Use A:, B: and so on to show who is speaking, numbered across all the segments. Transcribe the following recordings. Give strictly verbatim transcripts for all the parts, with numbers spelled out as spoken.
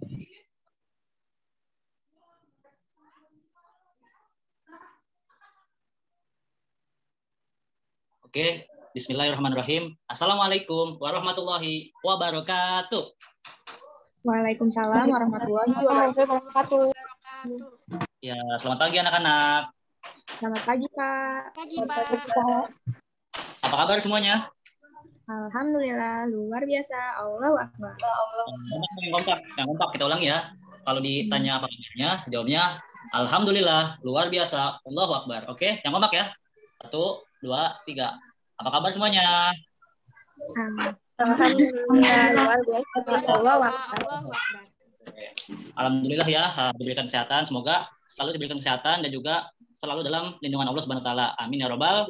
A: Oke, bismillahirrahmanirrahim. Assalamualaikum warahmatullahi wabarakatuh.
B: Waalaikumsalam warahmatullahi wabarakatuh.
A: Ya, selamat pagi anak-anak.
B: Selamat pagi, Pak.
C: Pagi, Pak.
A: Apa kabar semuanya?
B: Alhamdulillah, luar biasa. Allahu Akbar.
A: Yang kompak, yang kompak kita ulangi ya. Kalau ditanya apa kabarnya, jawabnya Alhamdulillah, luar biasa. Allahu Akbar. Oke, yang kompak ya. Satu, dua, tiga. Apa kabar semuanya?
B: Alhamdulillah, luar biasa. Allahu Akbar.
A: Alhamdulillah ya, diberikan kesehatan. Semoga selalu diberikan kesehatan dan juga selalu dalam lindungan Allah Subhanahu wa taala. Amin ya robbal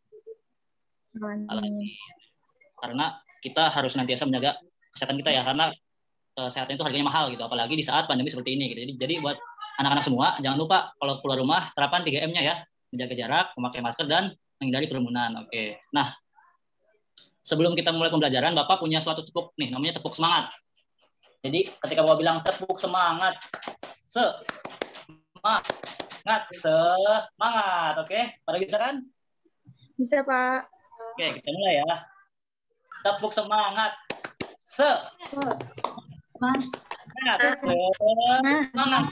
A: alamin. Karena kita harus nantiasa menjaga kesehatan kita ya, karena kesehatan itu harganya mahal gitu, apalagi di saat pandemi seperti ini gitu. Jadi, jadi buat anak-anak semua jangan lupa kalau keluar rumah terapkan tiga M-nya ya, menjaga jarak, memakai masker dan menghindari kerumunan. Oke. Nah, sebelum kita mulai pembelajaran, Bapak punya suatu tepuk nih, namanya tepuk semangat. Jadi ketika Bapak bilang tepuk semangat, semangat, semangat, oke? Pada bisa kan?
B: Bisa, Pak.
A: Oke, kita mulai ya. Tepuk semangat. Se. Semangat. Semangat.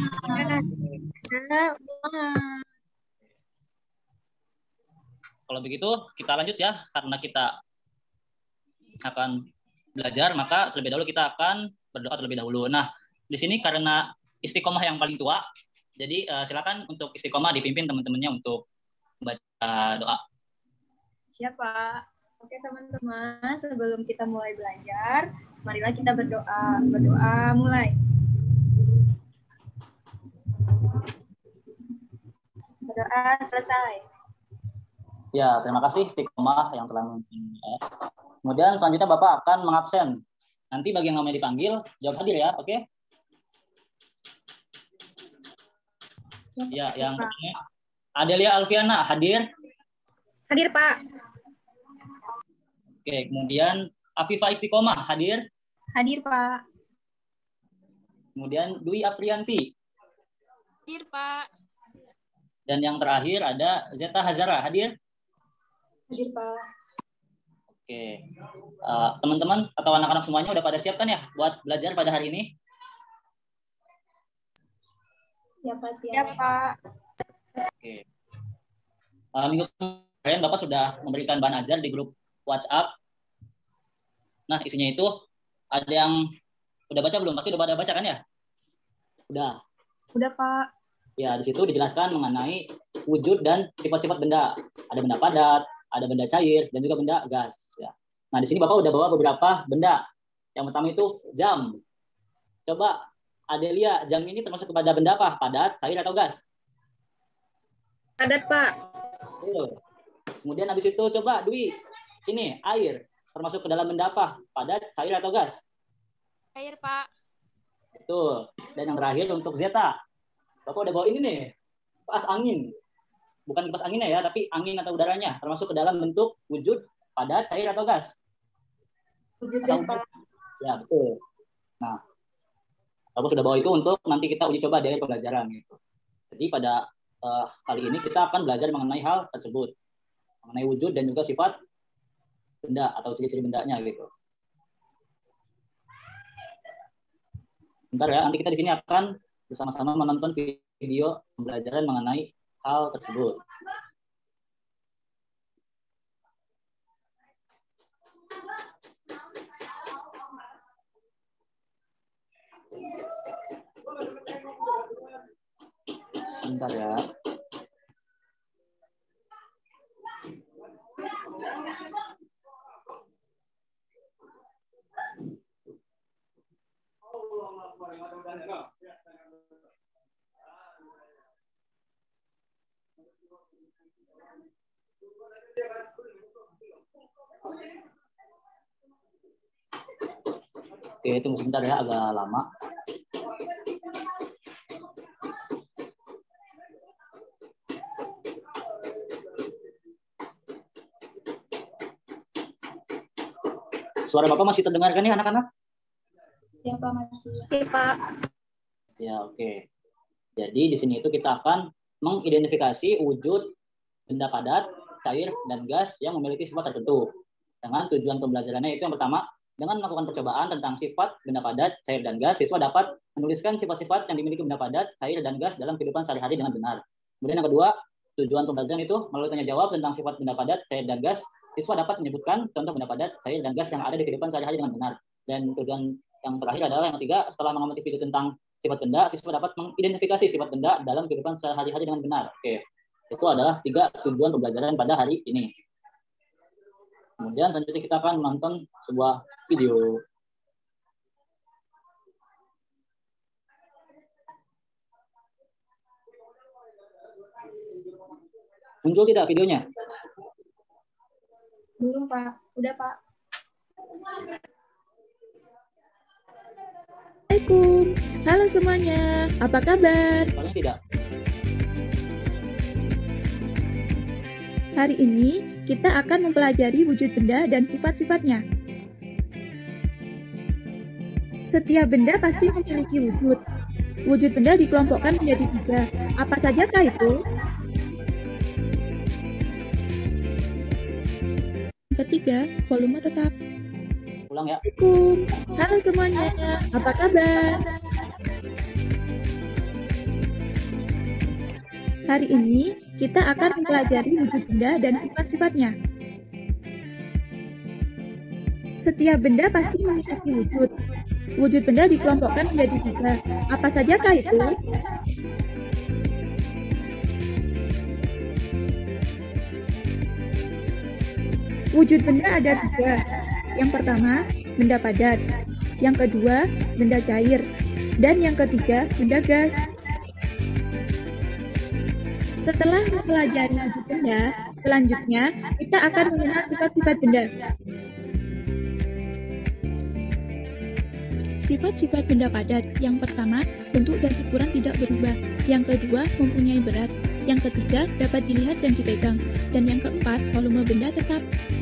A: Kalau begitu, kita lanjut ya. Karena kita akan belajar, maka terlebih dahulu kita akan berdoa terlebih dahulu. Nah, di sini karena istiqomah yang paling tua, jadi uh, silakan untuk istiqomah dipimpin teman-temannya untuk membaca doa.
B: Siapa? Oke teman-teman, sebelum kita mulai belajar, marilah kita berdoa. Berdoa mulai. Berdoa selesai.
A: Ya, terima kasih istiqomah yang telah memimpin. Kemudian selanjutnya Bapak akan mengabsen. Nanti bagi yang namanya dipanggil, jawab hadir ya, oke? Ya, yang pertama Adelia Alfiana, hadir?
B: Hadir, Pak.
A: Oke, kemudian Afifa Istiqomah, hadir?
B: Hadir, Pak.
A: Kemudian Dwi Aprianti.
C: Hadir, Pak.
A: Dan yang terakhir ada Zeta Hazara, hadir?
B: Hadir, Pak.
A: Oke, uh, teman-teman atau anak-anak semuanya udah pada siap kan ya buat belajar pada hari ini?
B: Ya, Pak. Siap, Pak.
A: Oke. Uh, minggu kemarin Bapak sudah memberikan bahan ajar di grup WhatsApp. Nah, isinya itu ada yang udah baca belum? Pasti udah pada baca kan ya? Udah.
B: Udah, Pak.
A: Ya, di situ dijelaskan mengenai wujud dan sifat-sifat benda. Ada benda padat, ada benda cair, dan juga benda gas. Ya. Nah, di sini Bapak udah bawa beberapa benda. Yang pertama itu jam. Coba Adelia, jam ini termasuk kepada benda apa? Padat, cair, atau gas?
B: Padat, Pak.
A: Betul. Kemudian habis itu coba Dwi, ini air. Termasuk ke dalam benda apa? Padat, cair, atau gas?
C: Cair, Pak.
A: Betul. Dan yang terakhir untuk Zeta. Bapak udah bawa ini nih, kipas angin. Bukan kipas anginnya ya, tapi angin atau udaranya. Termasuk ke dalam bentuk wujud, padat, cair, atau gas?
B: Wujud gas, Pak.
A: Ya, betul. Nah, Bapak sudah bawa itu untuk nanti kita uji coba dari pembelajaran. Gitu. Jadi pada uh, kali ini kita akan belajar mengenai hal tersebut. Mengenai wujud dan juga sifat benda atau ciri-ciri bendanya gitu. Bentar ya, nanti kita di sini akan bersama-sama menonton video pembelajaran mengenai hal tersebut. Bentar ya. Oke, tunggu sebentar ya, agak lama. Suara Bapak masih terdengar kan nih anak-anak?
B: Ya Pak, masih.
C: Oke, Pak.
A: Ya, oke. Jadi di sini itu kita akan mengidentifikasi wujud benda padat, cair, dan gas yang memiliki sifat tertentu. Dengan tujuan pembelajarannya itu yang pertama, dengan melakukan percobaan tentang sifat benda padat, cair, dan gas, siswa dapat menuliskan sifat-sifat yang dimiliki benda padat, cair, dan gas dalam kehidupan sehari-hari dengan benar. Kemudian yang kedua, tujuan pembelajaran itu melalui tanya jawab tentang sifat benda padat, cair, dan gas, siswa dapat menyebutkan contoh benda padat, cair, dan gas yang ada di kehidupan sehari-hari dengan benar. Dan tujuan yang terakhir adalah yang ketiga, setelah mengamati video tentang sifat benda, siswa dapat mengidentifikasi sifat benda dalam kehidupan sehari-hari dengan benar. Oke, itu adalah tiga tujuan pembelajaran pada hari ini. Kemudian selanjutnya kita akan menonton sebuah video. Muncul tidak videonya?
B: Belum Pak, udah Pak.
D: Assalamualaikum, halo semuanya, apa kabar?
A: Soalnya tidak.
D: Hari ini kita akan mempelajari wujud benda dan sifat-sifatnya. Setiap benda pasti memiliki wujud. Wujud benda dikelompokkan menjadi tiga. Apa sajakah itu? Ketiga, volume tetap.
A: Ulang ya.
D: Assalamualaikum, halo semuanya, apa kabar? Hari ini kita akan mempelajari wujud benda dan sifat-sifatnya. Setiap benda pasti memiliki wujud. Wujud benda dikelompokkan menjadi tiga. Apa sajakah itu? Wujud benda ada tiga. Yang pertama, benda padat. Yang kedua, benda cair. Dan yang ketiga, benda gas. Setelah mempelajari wujud benda, selanjutnya kita akan mengenal sifat-sifat benda. Sifat-sifat benda padat. Yang pertama, bentuk dan ukuran tidak berubah. Yang kedua, mempunyai berat. Yang ketiga, dapat dilihat dan dipegang. Dan yang keempat, volume benda tetap.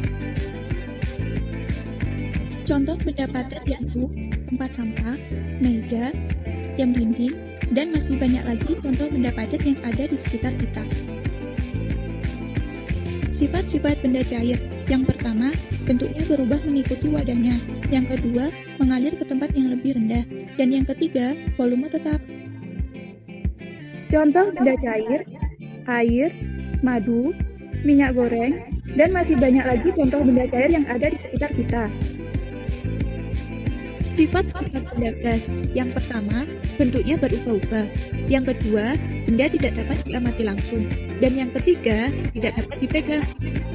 D: Contoh benda padat yaitu tempat sampah, meja, jam dinding, dan masih banyak lagi contoh benda padat yang ada di sekitar kita. Sifat-sifat benda cair. Yang pertama, bentuknya berubah mengikuti wadahnya. Yang kedua, mengalir ke tempat yang lebih rendah. Dan yang ketiga, volume tetap. Contoh benda cair, air, madu, minyak goreng, dan masih banyak lagi contoh benda cair yang ada di sekitar kita. Sifat-sifat benda gas. Yang pertama, bentuknya berubah-ubah. Yang kedua, benda tidak dapat diamati langsung. Dan yang ketiga, tidak dapat dipegang.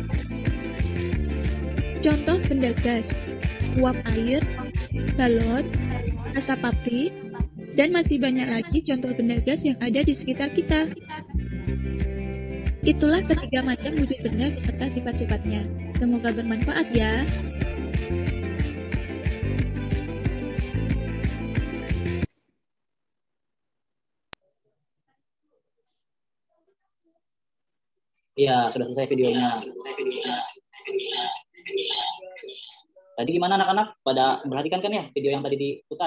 D: Contoh benda gas, uap air, balon, asap pabrik, dan masih banyak lagi contoh benda gas yang ada di sekitar kita. Itulah ketiga macam wujud benda beserta sifat-sifatnya. Semoga bermanfaat ya.
A: Iya, sudah selesai videonya. Tadi gimana anak-anak? Pada perhatikan kan ya video yang tadi diputar?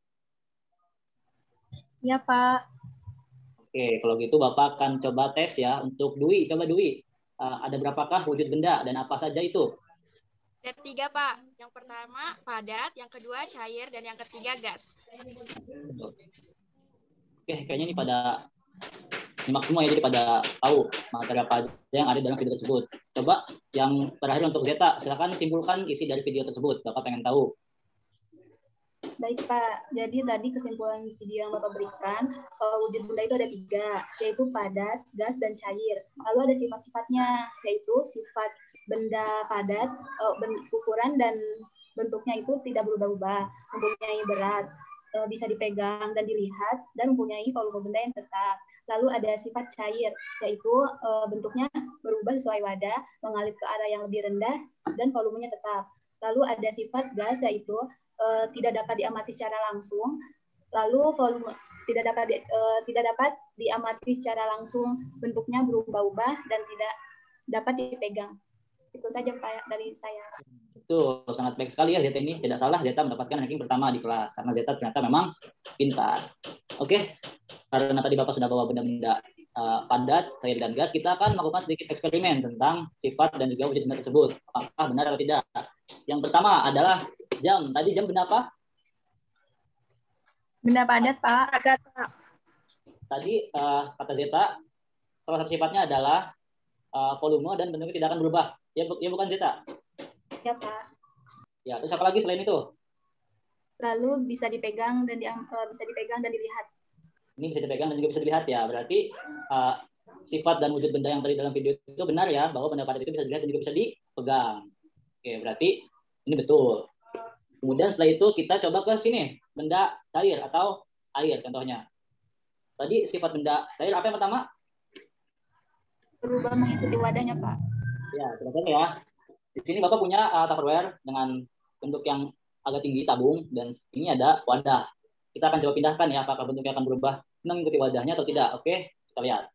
B: Ya Pak.
A: Oke, kalau gitu Bapak akan coba tes ya untuk Dwi. Coba Dwi, uh, ada berapakah wujud benda dan apa saja itu?
C: Ada tiga, Pak. Yang pertama padat, yang kedua cair, dan yang ketiga gas.
A: Oke, kayaknya ini pada nyimak semua ya, jadi pada tahu materi apa aja yang ada dalam video tersebut. Coba yang terakhir untuk Zeta, silakan simpulkan isi dari video tersebut. Bapak pengen tahu.
B: Baik Pak, jadi tadi kesimpulan video yang Bapak berikan, kalau wujud benda itu ada tiga, yaitu padat, gas, dan cair. Lalu ada sifat-sifatnya, yaitu sifat benda padat, ukuran dan bentuknya itu tidak berubah-ubah, mempunyai berat, bisa dipegang dan dilihat, dan mempunyai volume benda yang tetap. Lalu ada sifat cair, yaitu bentuknya berubah sesuai wadah, mengalir ke arah yang lebih rendah, dan volumenya tetap. Lalu ada sifat gas, yaitu Uh, tidak dapat diamati secara langsung, lalu volume tidak dapat di, uh, tidak dapat diamati secara langsung, bentuknya berubah-ubah dan tidak dapat dipegang. Itu saja Pak dari saya.
A: Tuh, sangat baik sekali ya Zeta ini. Tidak salah Zeta mendapatkan ranking pertama di kelas. Karena Zeta ternyata memang pintar. Oke, karena tadi Bapak sudah bawa benda-benda uh, padat, cair, dan gas, kita akan melakukan sedikit eksperimen tentang sifat dan juga wujud benda tersebut. Apakah benar atau tidak? Yang pertama adalah jam. Tadi jam benda apa?
B: Benda padat, Pak.
C: Padat, Pak.
A: Tadi uh, kata Zeta, salah satu sifatnya adalah uh, volume dan bentuknya tidak akan berubah. Ya, bu ya bukan Zeta?
B: Ya, Pak.
A: Ya, terus apa lagi selain itu?
B: Lalu bisa dipegang dan di, uh, bisa dipegang dan dilihat.
A: Ini bisa dipegang dan juga bisa dilihat ya. Berarti uh, sifat dan wujud benda yang tadi dalam video itu benar ya, bahwa benda padat itu bisa dilihat dan juga bisa dipegang. Oke, berarti ini betul. Kemudian setelah itu kita coba ke sini, benda cair atau air contohnya. Tadi sifat benda cair apa yang pertama?
B: Berubah mengikuti wadahnya, Pak.
A: Ya, ternyata ya. Di sini Bapak punya uh, Tupperware dengan bentuk yang agak tinggi tabung dan ini ada wadah. Kita akan coba pindahkan ya apakah bentuknya akan berubah mengikuti wadahnya atau tidak. Oke, kita lihat.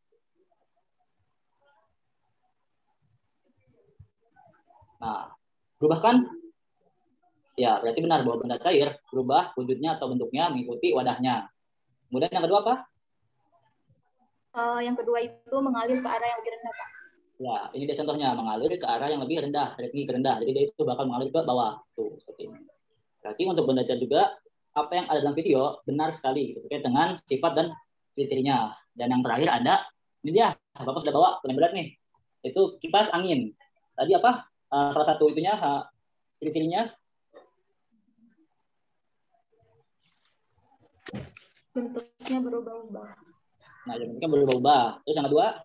A: Nah, berubah kan? Ya, berarti benar bahwa benda cair berubah wujudnya atau bentuknya mengikuti wadahnya. Kemudian yang kedua apa?
B: Uh, yang kedua itu mengalir ke arah yang lebih rendah, Pak.
A: Ya, ini dia contohnya, mengalir ke arah yang lebih rendah, dari tinggi ke rendah. Jadi dia itu bakal mengalir ke bawah. Tuh, seperti ini. Berarti untuk benda cair juga, apa yang ada dalam video benar sekali gitu, terkait dengan sifat dan ciri-cirinya. Dan yang terakhir ada, ini dia, Bapak sudah bawa paling berat nih, itu kipas angin. Tadi apa? Uh, salah satu itunya, uh, ciri-cirinya.
B: Bentuknya berubah-ubah.
A: Nah, bentuknya berubah-ubah. Terus yang kedua?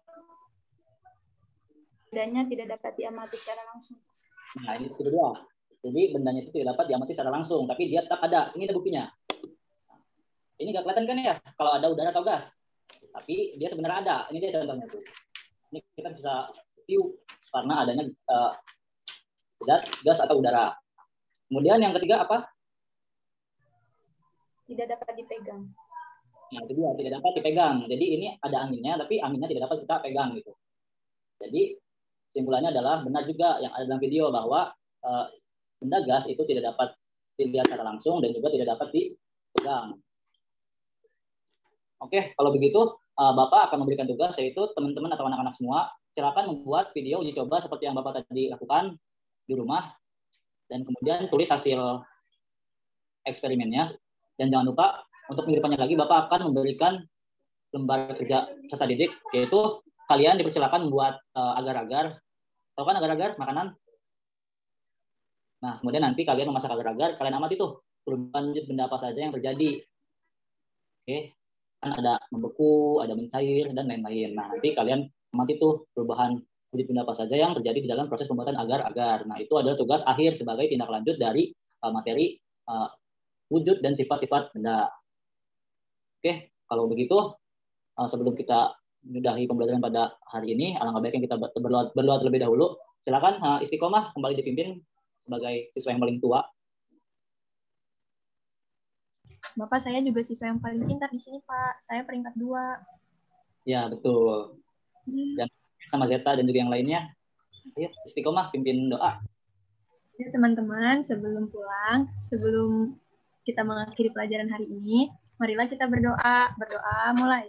B: Bendanya tidak dapat diamati secara langsung.
A: Nah, ini kedua. Jadi bendanya itu tidak dapat diamati secara langsung, tapi dia tetap ada. Ini ada buktinya. Ini nggak kelihatan kan ya, kalau ada udara atau gas. Tapi dia sebenarnya ada. Ini dia contohnya tuh. Ini kita bisa view karena adanya uh, gas, gas atau udara. Kemudian yang ketiga apa?
B: Tidak dapat dipegang.
A: Nah, itu dia, tidak dapat dipegang. Jadi ini ada anginnya, tapi anginnya tidak dapat kita pegang gitu. Jadi kesimpulannya adalah benar juga yang ada dalam video bahwa uh, benda gas itu tidak dapat dilihat secara langsung dan juga tidak dapat dipegang. Oke, kalau begitu uh, Bapak akan memberikan tugas yaitu teman-teman atau anak-anak semua silakan membuat video uji coba seperti yang Bapak tadi lakukan di rumah dan kemudian tulis hasil eksperimennya dan jangan lupa untuk minggu depannya lagi Bapak akan memberikan lembar kerja peserta didik yaitu kalian dipersilakan membuat uh, agar-agar. Tahu kan agar-agar makanan? Nah, kemudian nanti kalian memasak agar-agar, kalian amati tuh perubahan wujud benda apa saja yang terjadi. Oke, kan ada membeku, ada mencair, dan lain-lain. Nah, nanti kalian amati tuh perubahan wujud benda apa saja yang terjadi di dalam proses pembuatan agar-agar. Nah, itu adalah tugas akhir sebagai tindak lanjut dari uh, materi uh, wujud dan sifat-sifat benda. Oke, kalau begitu, uh, sebelum kita menyudahi pembelajaran pada hari ini, alangkah baiknya kita berdoa, berdoa terlebih dahulu. Silakan uh, Istiqomah kembali dipimpin sebagai siswa yang paling tua.
E: Bapak, saya juga siswa yang paling pintar di sini, Pak. Saya peringkat dua.
A: Ya, betul. Hmm. Dan sama Zeta dan juga yang lainnya. Ayo, Istiqomah pimpin doa.
E: Ya, teman-teman, sebelum pulang, sebelum kita mengakhiri pelajaran hari ini, marilah kita berdoa. Berdoa mulai.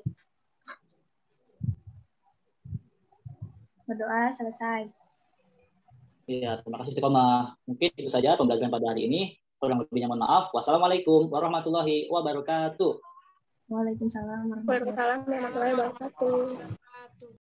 E: Berdoa selesai.
A: Iya, terima kasih Istiqomah. Mungkin itu saja pembelajaran pada hari ini. Kurang lebihnya mohon maaf. Wassalamualaikum warahmatullahi wabarakatuh.
E: Waalaikumsalam
C: warahmatullahi wabarakatuh.